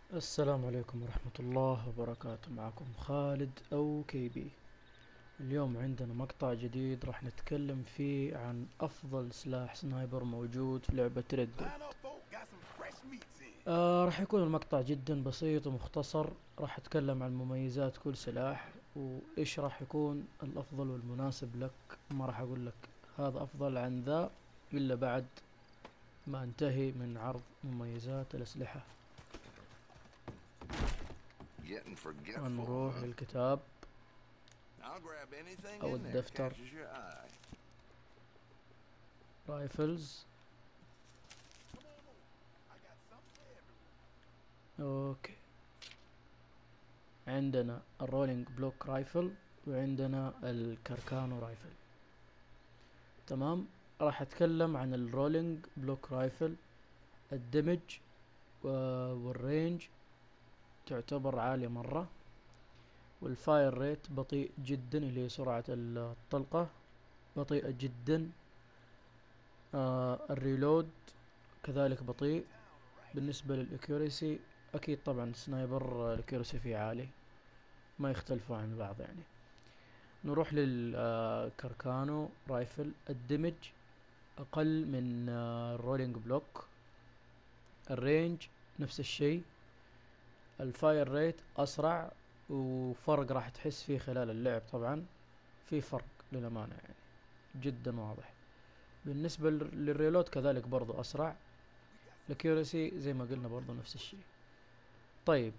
السلام عليكم ورحمة الله وبركاته. معكم خالد أو كي بي. اليوم عندنا مقطع جديد راح نتكلم فيه عن أفضل سلاح سنايبر موجود في لعبة ريد. راح يكون المقطع جدا بسيط ومختصر. راح أتكلم عن مميزات كل سلاح وإيش راح يكون الأفضل والمناسب لك. ما راح أقول لك هذا أفضل عن ذا إلا بعد ما انتهي من عرض مميزات الأسلحة. ونروح للكتاب أو الدفتر. رايفلز. اوكي، عندنا الرولينج بلوك رايفل وعندنا الكركانو رايفل. تمام، راح اتكلم عن الرولينج بلوك رايفل. الدمج والرينج تعتبر عالية مرة، والفاير ريت بطيء جدا اللي هي سرعة الطلقة بطيئة جدا. الريلود كذلك بطيء. بالنسبة للأكيوريسي أكيد طبعا سنايبر الأكيوريسي فيه عالي، ما يختلفوا عن بعض يعني. نروح للكركانو رايفل. الدمج أقل من الرولينج بلوك. الرينج نفس الشيء. الفاير ريت أسرع، وفرق راح تحس فيه خلال اللعب. طبعا في فرق للأمانة يعني جدا واضح. بالنسبة للريلود كذلك برضو أسرع. الأكيوريسي زي ما قلنا برضو نفس الشيء. طيب،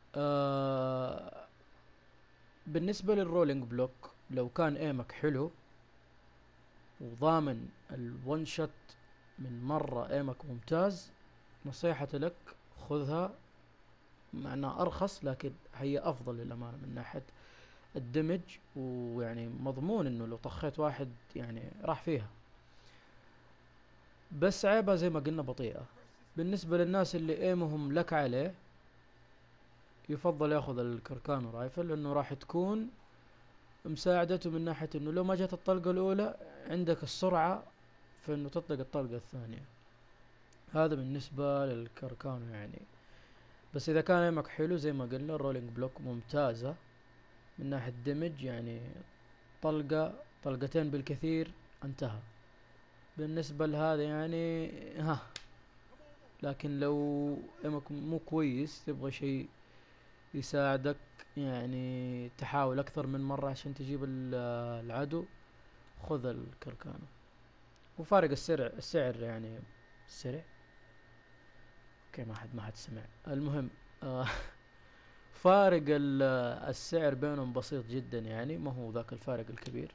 بالنسبة للرولينج بلوك لو كان ايمك حلو وضامن الون شوت من مرة، ايمك ممتاز، نصيحتي لك خذها. مع انها ارخص لكن هي افضل للامانة من ناحية الدمج، ويعني مضمون انه لو طخيت واحد يعني راح فيها. بس عيبها زي ما قلنا بطيئة. بالنسبة للناس اللي ايمهم لك عليه يفضل ياخذ الكركانو رايفل، لانه راح تكون مساعدته من ناحية انه لو ما جت الطلقة الاولى عندك السرعة في انه تطلق الطلقة الثانية. هذا بالنسبة للكركانو يعني. بس اذا كان ايمك حلو زي ما قلنا الرولينج بلوك ممتازة من ناحية دمج، يعني طلقة طلقتين بالكثير انتهى. بالنسبة لهذا يعني ها. لكن لو ايمك مو كويس تبغى شيء يساعدك، يعني تحاول اكثر من مرة عشان تجيب العدو، خذ الكركانو. وفارق السعر يعني السعر. اوكي، ما حد سمع. المهم آه فارق السعر بينهم بسيط جدا، يعني ما هو ذاك الفارق الكبير.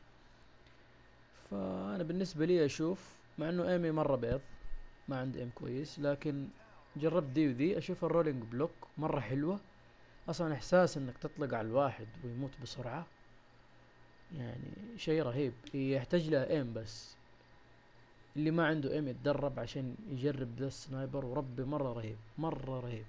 فانا بالنسبة لي اشوف مع انه ايمي مرة بيض، ما عندي ايم كويس، لكن جربت دي وذي اشوف الرولينج بلوك مرة حلوة. اصلا احساس انك تطلق على الواحد ويموت بسرعة يعني شيء رهيب. يحتاج له ايم بس. اللي ما عنده ايم يتدرب عشان يجرب ذا السنايبر، وربي مرة رهيب مرة رهيب.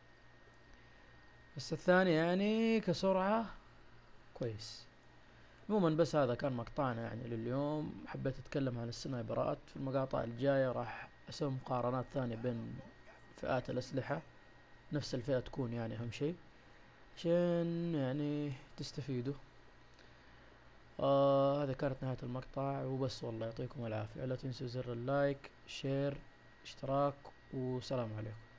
بس الثاني يعني كسرعة كويس. عموما بس هذا كان مقطعنا يعني لليوم. حبيت اتكلم عن السنايبرات. في المقاطع الجاية راح اسوي مقارنات ثانية بين فئات الاسلحة. نفس الفئة تكون يعني اهم شيء عشان يعني تستفيدوا. هذه كانت نهاية المقطع وبس. والله يعطيكم العافية. لا تنسوا زر اللايك، شير، اشتراك، والسلام عليكم.